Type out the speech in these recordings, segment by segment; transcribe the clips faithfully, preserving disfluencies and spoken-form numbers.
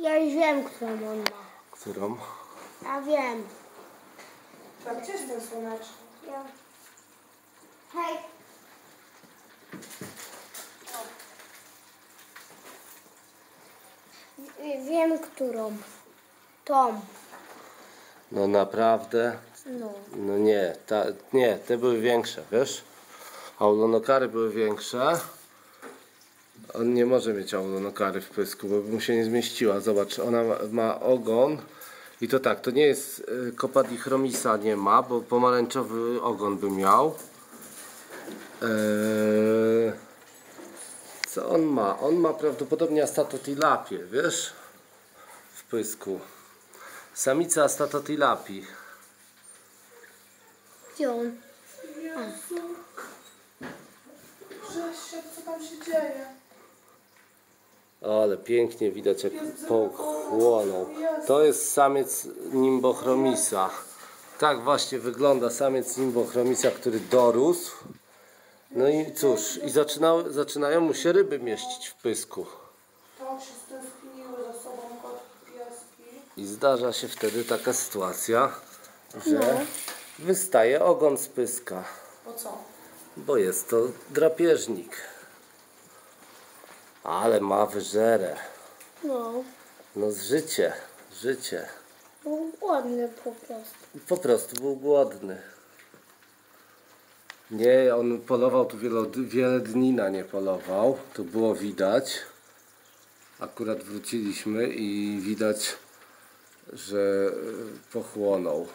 Ja już wiem, którą on ma. Którą? Ja wiem. Tak, gdzie jest ten słoneczny? Ja. Hej. W- Wiem, którą. Tom. No naprawdę? No. No nie, ta, nie, te były większe, wiesz? Aulonokary były większe. On nie może mieć aulonokary w pysku, bo by mu się nie zmieściła. Zobacz, ona ma, ma ogon. I to tak, to nie jest y, Copadichromisa, nie ma, bo pomarańczowy ogon by miał. Eee, co on ma? On ma prawdopodobnie Astatotilapię, wiesz? W pysku. Samica Astatotilapii. Gdzie on? Jezu. Grzesie, co tam się dzieje? Ale pięknie widać, jak pochłonął. To jest samiec Nimbochromisa. Tak właśnie wygląda samiec Nimbochromisa, który dorósł. No i cóż, i zaczynały, zaczynają mu się ryby mieścić w pysku. Tak się stęskniły za sobą kotki, pieski. I zdarza się wtedy taka sytuacja, że No. wystaje ogon z pyska. Po co? Bo jest to drapieżnik. Ale ma wyżerę. No. No z życie, życie. Był głodny po prostu. Po prostu był głodny. Nie, on polował tu wiele, wiele dni na nie polował. To było widać. Akurat wróciliśmy i widać, że pochłonął.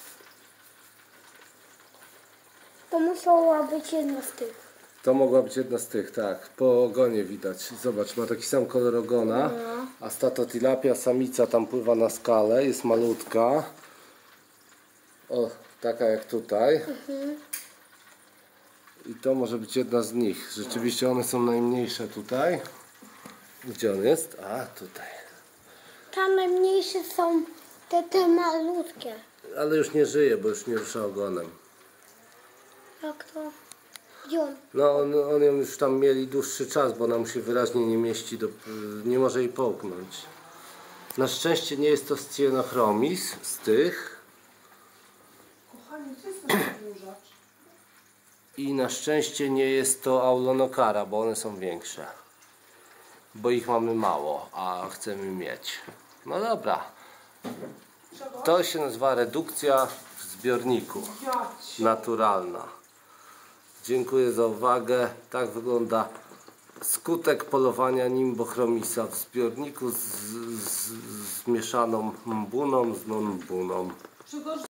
To musiała być jedna z tych. To mogła być jedna z tych, tak. Po ogonie widać. Zobacz, ma taki sam kolor ogona. A Statotilapia samica tam pływa na skale. Jest malutka. O, taka jak tutaj. Mhm. I to może być jedna z nich. Rzeczywiście one są najmniejsze tutaj. Gdzie on jest? A, tutaj. Tam najmniejsze są te, te malutkie. Ale już nie żyje, bo już nie rusza ogonem. Jak to? Gdzie on? No, on, on ją już tam mieli dłuższy czas, bo ona mu się wyraźnie nie mieści, do, nie może jej połknąć. Na szczęście nie jest to Scienochromis z tych. Kochani, gdzie jest ten odkurzacz? I na szczęście nie jest to Aulonokara, bo one są większe. Bo ich mamy mało, a chcemy mieć. No dobra. Czego? To się nazywa redukcja w zbiorniku. Ja ci. Naturalna. Dziękuję za uwagę. Tak wygląda skutek polowania Nimbochromisa w zbiorniku z, z, z mieszaną mbuną z non-mbuną. Czego